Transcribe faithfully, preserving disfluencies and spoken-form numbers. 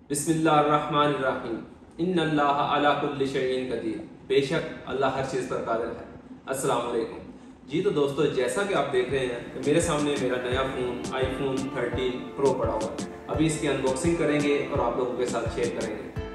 बिस्मिल्लाहिर्रहमानिर्रहीम। इन्नल्लाह अला कुल्लि शैइन कदीर। बेशक अल्लाह हर चीज़ पर कादिर है। अस्सलाम वालेकुम जी। तो दोस्तों, जैसा कि आप देख रहे हैं कि मेरे सामने मेरा नया फ़ोन आईफोन थर्टीन प्रो पड़ा हुआ है। अभी इसकी अनबॉक्सिंग करेंगे और आप लोगों के साथ शेयर करेंगे।